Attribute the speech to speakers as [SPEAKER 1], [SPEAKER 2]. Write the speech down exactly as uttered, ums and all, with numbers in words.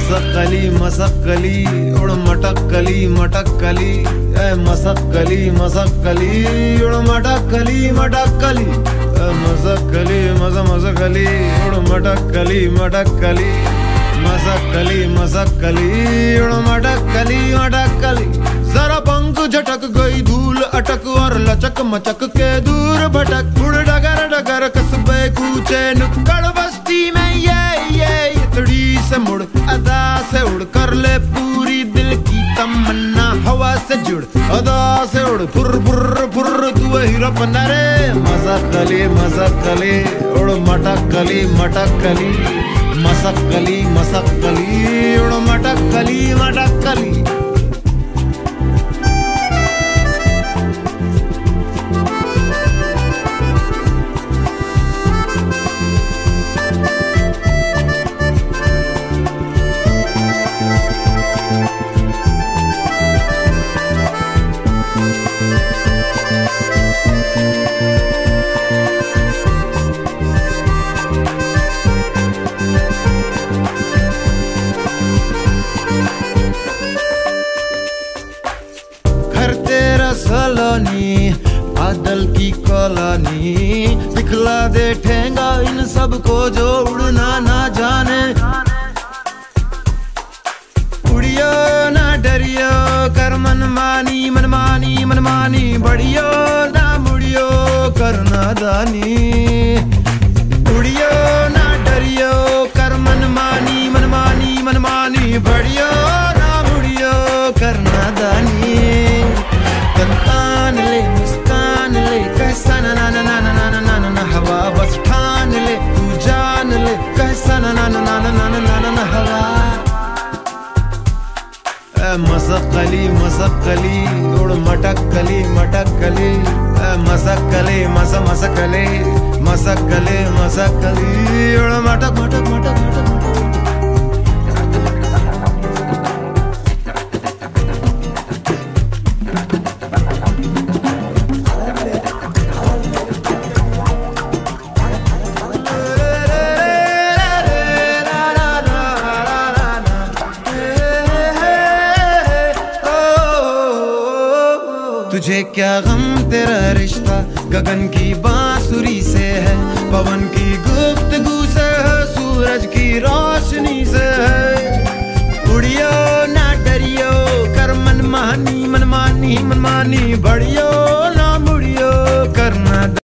[SPEAKER 1] मसक्कली मसक्कली उड़ मटक्कली मटक्कली ए मसक्कली मसक्कली उड़ मटक्कली मटक्कली ए मसक्कली मस मसक्कली उड़ मटक्कली मटक्कली मसक्कली मसक्कली उड़ मटक्कली मटक्कली। जरा पंख झटक गई धूल अटक और लचक मचक के दूर भटक उड़ डगर डगर कस्बे कूचे नुक्कड़ बस्ती में ये ये इतड़ी से मुड़ अदा से उड़ कर ले पूरी दिल की तमन्ना हवा से जुड़ अदा से उड़ फुर फुर फुर तू हीरो रे मसक्कली मसक्कली उड़ मटक्कली मटक्कली मसक्कली मसक्कली उड़ मटक्कली मटक्कली। सलोनी बादल की कॉलोनी दिखला दे ठेंगा इन सबको जो उड़ना ना जाने। उड़ियो ना डरियो कर मनमानी मनमानी मनमानी बढ़ियो ना मुड़ियो कर नादानी। उड़ियो ना डरियो कर मनमानी मनमानी मनमानी बढ़ियो ना मुड़ियो कर नादानी। तन ले मुस्कान ले कैसा ना ना ना ना ना ना ना ना हवा बस ठान ले तू जान ले कैसा ना ना ना ना ना ना ना ना हवा। ए मसक्कली मसक्कली उड़ मटक्कली मटक्कली ए मसक्कली मस मसक्कली मसक्कली मसक्कली उड़ मटक मटक मटक मटक। तुझे क्या गम तेरा रिश्ता गगन की बांसुरी से है पवन की गुफ्तगू से है सूरज की रोशनी से है। उड़ियो ना डरियो कर मनमानी मनमानी मनमानी बढ़ियो